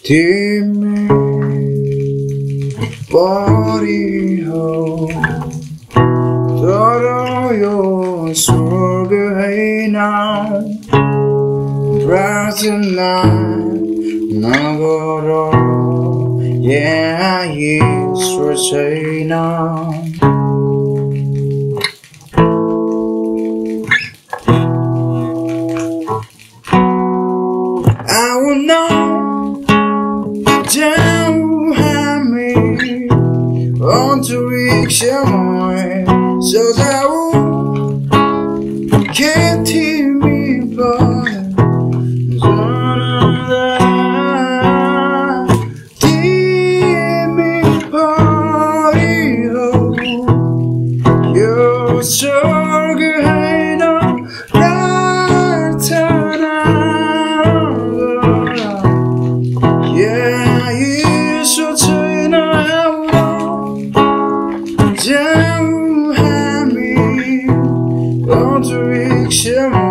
तिमी परी हो तर यो स्वर्ग हैन प्रार्थना नगर यहाँ ईश्वर छैन I will know down हामी अन्तरिक्षमय सजाऊ के तिमी तिमी परी हो यो स्वर्ग हैन प्रार्थना ईश्वर छैन जाऊ हामी अन्तरिक्षमा